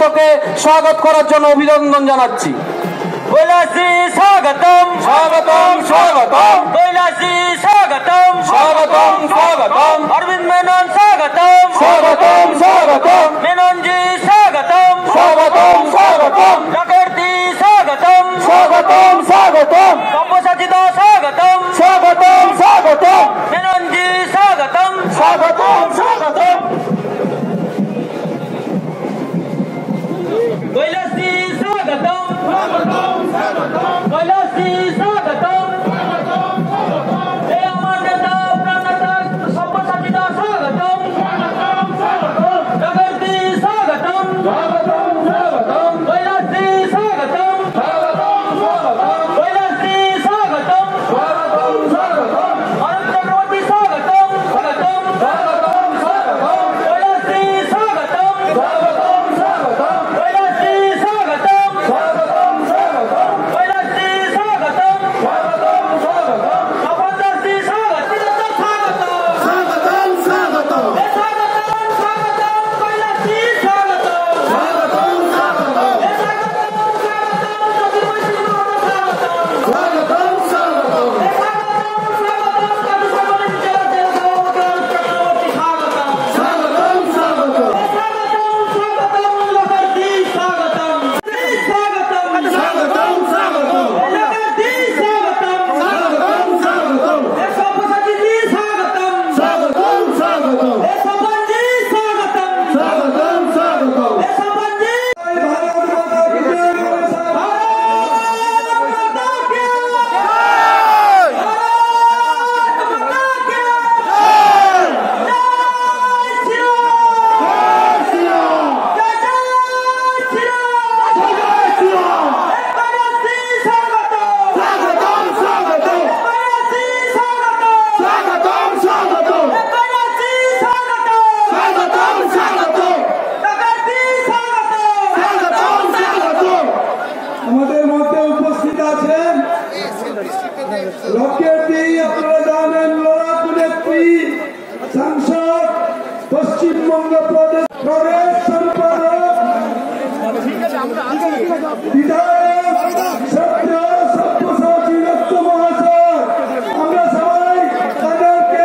বৃন্দকে স্বাগত করার জন্য অভিনন্দন জানাচ্ছি। কৈলাসী স্বাগতম স্বাগতম স্বাগতম কৈলাসী স্বাগতম স্বাগতম স্বাগতম অরবিন্দ মেনন স্বাগতম স্বাগতম স্বাগতম মেননজি স্বাগতম স্বাগতম স্বাগতম চক্রবর্তী স্বাগতম স্বাগতম স্বাগতম সব্যসাচিতা স্বাগতম স্বাগতম স্বাগতম মেননজি স্বাগতম স্বাগতম স্বাগতম কৈলাসী স্বাগতম কৈলাসী স্বাগতম হে আমার নেতা প্রাণনেতা সব্যসাচিতা স্বাগতম চক্রবর্তী স্বাগতম কৈলাসী স্বাগতম কৈলাসী স্বাগতম অরুণ চক্রবর্তী স্বাগতম কৈলাসী স্বাগতম কৈলাসী স্বাগতম কৈলাসী স্বাগতম সপদাসী স্বাগতম স্বাগতম স্বাগতম কৈলাসী স্বাগতম স্বাগতম স্বাগতম স্বাগতম স্বাগতম স্বাগতম স্বাগতম স্বাগতম স্বাগতম স্বাগতম স্বাগতম স্বাগতম স্বাগতম স্বাগতম স্বাগতম আমাদের মধ্যে উপস্থিত আছেন লক্ষ্যেরটি আপনারা জানেন লড়াকু নেত্রী সাংসদ পশ্চিমবঙ্গ প্রদেশ সম্পাদক বিধায়ক সত্য সব্যসাচী দত্ত মহাশয়। আমরা সবাই তাদেরকে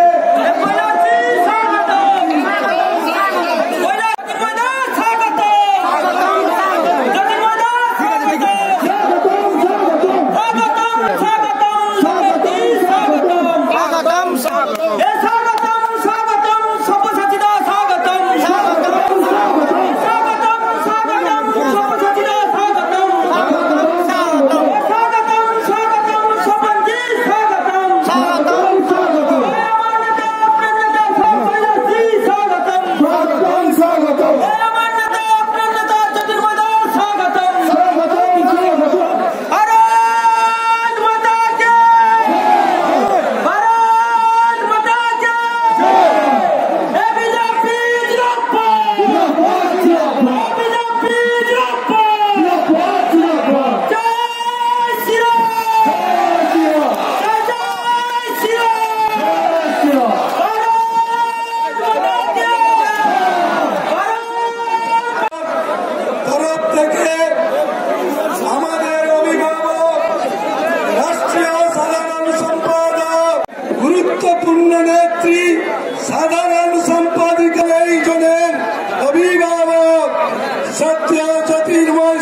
তরফ থেকে আমাদের অভিভাবক রাষ্ট্রীয় সাধারণ সম্পাদক গুরুত্বপূর্ণ নেত্রী সাধারণ সম্পাদিকা এই জনের অভিভাবক সত্য জ্যোতির্ময়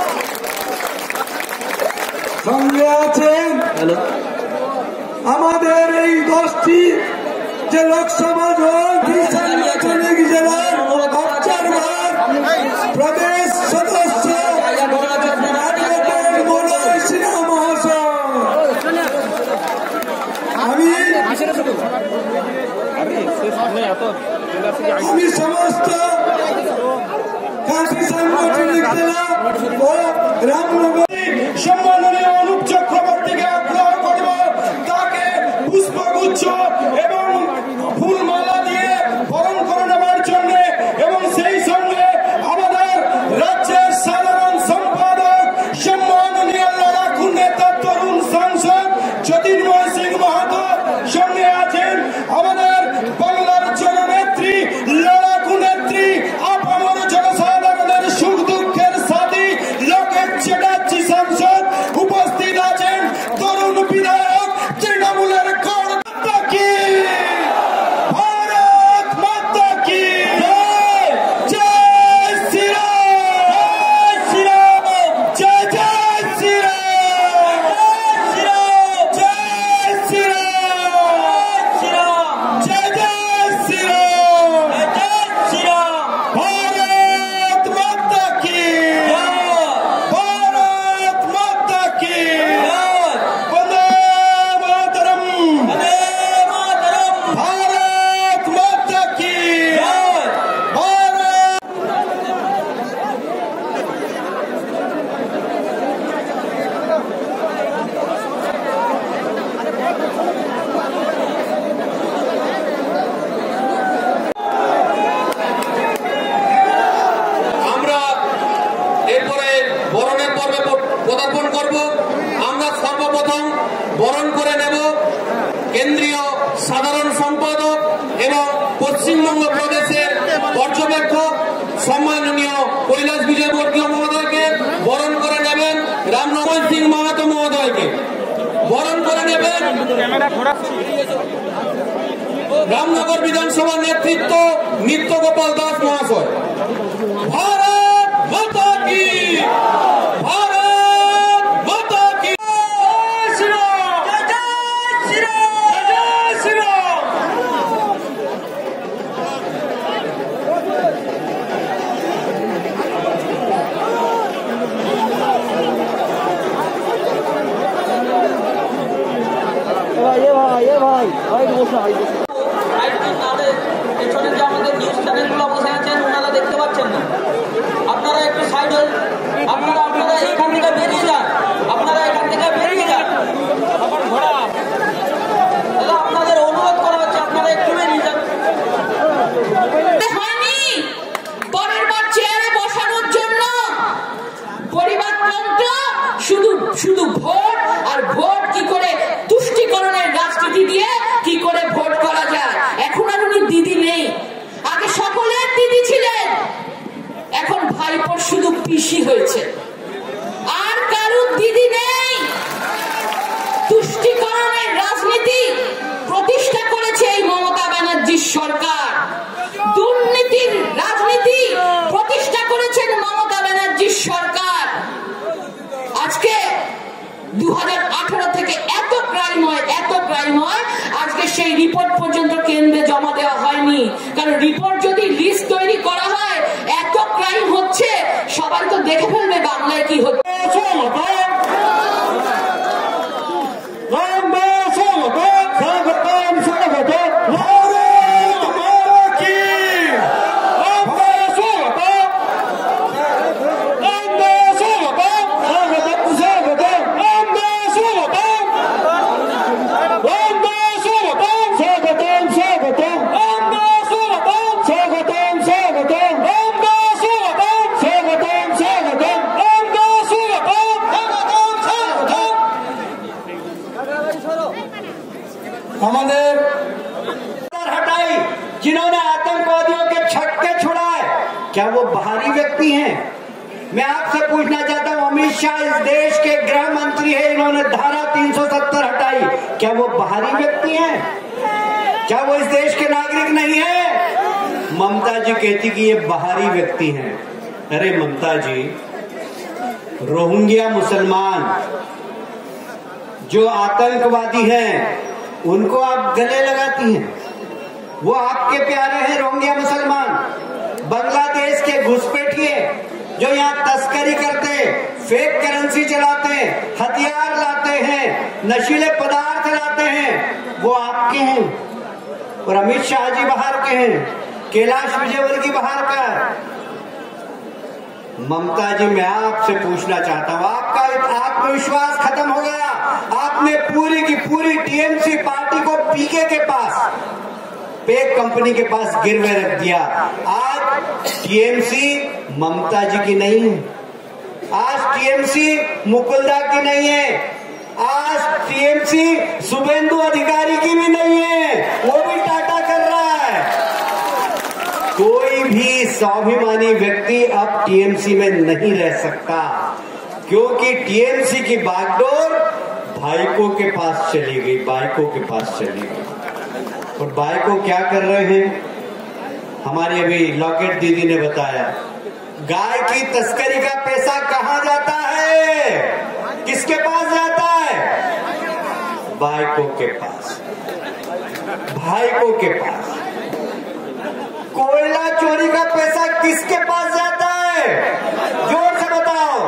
সঙ্গে আছেন আমাদের এই 10টি যে লোকসভা সাংগঠনিক জেলার অবজারভার প্রদেশ সদস্য মনোজ সিনহা মহাশয়। আমি সমস্ত কাশী সাংগঠনিক জেলা ও রামনগরী সম্মাননীয় অনুপ চক্রবর্তীকে আগ্রহ করব তাকে পুষ্পগুচ্ছ এবং ফুলমালা দিয়ে বরণ করে নেওয়ার জন্য এবং সেই সঙ্গে আমাদের রাজ্যের সাধারণ সম্পাদক সম্মাননীয় লড়াকু নেতা তরুণ সাংসদ জ্যোতির্ময় সিং মাহাতো সঙ্গে আছেন আমাদের বাংলার জননেত্রী লড়াকু নেত্রী আপামর জনসাধারণের সুখ দুঃখে পদার্পণ করব। আমরা সর্বপ্রথম বরণ করে নেব কেন্দ্রীয় সাধারণ সম্পাদক এবং পশ্চিমবঙ্গ প্রদেশের পর্যবেক্ষক সম্মাননীয় কৈলাস বিজয়বর্গীয় মহোদয়কে বরণ করে নেবেন রামনগর সিং মাহাতো মহোদয়কে বরণ করে নেবেন রামনগর বিধানসভা নেতৃত্ব নিত্য গোপাল দাস মহাশয়। ভারত মাতা কি, ভারত মাতা কি। পেছনে যে আমাদের নিউজ চ্যানেলগুলো বসে আছেন ওনারা দেখতে পাচ্ছেন না, আপনারা একটু সাইড হন, আপনারা এখান থেকে বেরিয়ে যান, আপনারা এখান থেকে বেরিয়ে যান। দাদা আপনাদের অনুরোধ করা হচ্ছে আপনারা একটু বেরিয়ে যান। পরের বার চেয়ারে বসানোর জন্য পরিবারতন্ত্র শুধু ভোট আর ভোট কি করে তুষ্টিকরণের রাজনীতি দিয়ে কি করে ভোট করা যায়। এখন আর উনি দিদি নেই, আগে সকলের দিদি ছিলেন, এখন ভাইপোর শুধু পিসি হয়েছে, আর কারুর দিদি নেই। তুষ্টিকরণের রাজনীতি প্রতিষ্ঠা করেছে এই মমতা ব্যানার্জির সরকার, দুর্নীতির রাজনীতি প্রতিষ্ঠা করেছেন মমতা ব্যানার্জির সরকার। আজকে 2018 থেকে এত ক্রাইম হয়, আজকে সেই রিপোর্ট পর্যন্ত কেন্দ্রে জমা দেওয়া হয়নি। কারণ রিপোর্ট যদি লিস্ট তৈরি করা হয়, এত ক্রাইম হচ্ছে সবাই তো দেখে ফেলবে বাংলায় কি হচ্ছে। हमारे हटाई जिन्होंने आतंकवादियों के छक्के छुड़ाए, क्या वो बाहरी व्यक्ति हैं? मैं आपसे पूछना चाहता हूं, अमित शाह इस देश के गृह मंत्री है, इन्होंने धारा 370 हटाई, क्या वो बाहरी व्यक्ति हैं? क्या वो इस देश के नागरिक नहीं है? ममता जी कहती कि ये बाहरी व्यक्ति हैं। अरे ममता जी, रोहिंग्या मुसलमान जो आतंकवादी हैं उनको आप गले लगाती हैं, वो आपके प्यारे हैं रोहिंग्या मुसलमान। बांग्लादेश के घुसपैठिए जो यहाँ तस्करी करते, फेक करेंसी चलाते, हथियार लाते हैं, नशीले पदार्थ लाते हैं, वो आपके हैं। और अमित शाह जी बाहर के हैं, कैलाश विजयवर्गीय बाहर का है। ममता जी, मैं आपसे पूछना चाहता हूं, आपका आत्मविश्वास खत्म हो गया। आपने पूरी की पूरी टीएमसी पार्टी को पीके के पास, पेक कंपनी के पास गिरवे रख दिया। आज टीएमसी ममता जी की नहीं है, आज टीएमसी मुकुलदा की नहीं है, आज टीएमसी शुभेंदु अधिकारी की भी नहीं है, वो भी टाटा कर रहा है। कोई भी स्वाभिमानी व्यक्ति अब टीएमसी में नहीं रह सकता, क्योंकि टीएमसी की बागडोर भाइको के पास चली गई, भाइको के पास चली गई। और भाइको क्या कर रहे हैं? हमारी अभी लॉकेट दीदी ने बताया, गाय की तस्करी का पैसा कहां जाता है, किसके पास जाता है? भाइको के पास, भाइको के पास। कोयला चोरी का पैसा किसके पास जाता है? जोर से बताओ।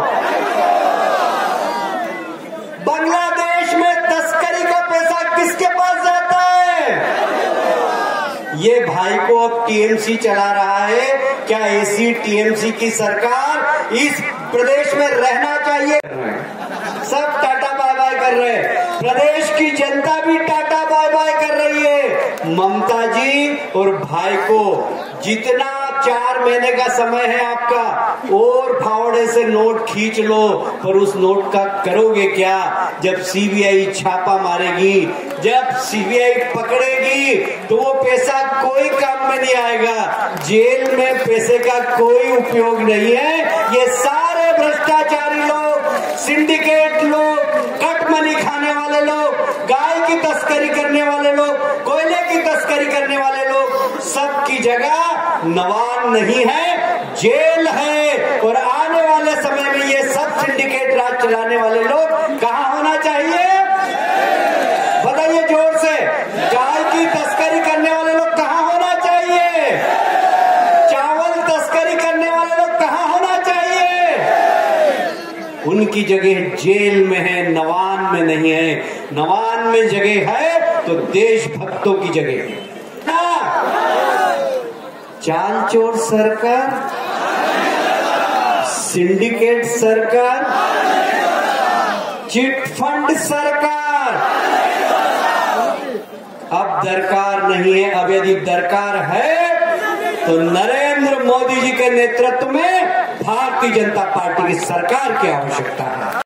बांग्लादेश में तस्करी का पैसा किसके पास जाता है? ये भाई को अब टीएमसी चला रहा है। क्या ऐसी टीएमसी की सरकार इस प्रदेश में रहना चाहिए? सब टाटा बाय बाय कर रहे हैं, प्रदेश की जनता भी टाटा बाय बाय कर रही है। ममता जी और भाई को जितना 4 महीने का समय है आपका, और फावड़े से नोट खींच लो, पर उस नोट का करोगे क्या जब सीबीआई छापा मारेगी, जब सीबीआई पकड़ेगी तो वो पैसा कोई काम में नहीं आएगा। जेल में पैसे का कोई उपयोग नहीं है। ये सारे भ्रष्टाचारी लोग, सिंडिकेट लोग, कट मनी खाने वाले लोग, गाय की तस्करी करने वाले लोग, कोयले की तस्करी करने वाले लोग, सबकी जगह नवान नहीं है, जेल है। और आने वाले समय में ये सब सिंडिकेट राज चलाने वाले लोग कहां होना चाहिए? बताइए जोर से। गाय की तस्करी करने वाले लोग कहां होना चाहिए? चावल तस्करी करने वाले लोग कहां होना चाहिए? उनकी जगह जेल में है, नवान में नहीं है। नवान में जगह है तो देशभक्तों की जगह है ना। चाल चोर सरकार, सिंडिकेट सरकार, चिट फंड सरकार अब दरकार नहीं है। अब यदि दरकार है तो नरेंद्र मोदी जी के नेतृत्व में भारतीय जनता पार्टी की सरकार की आवश्यकता है।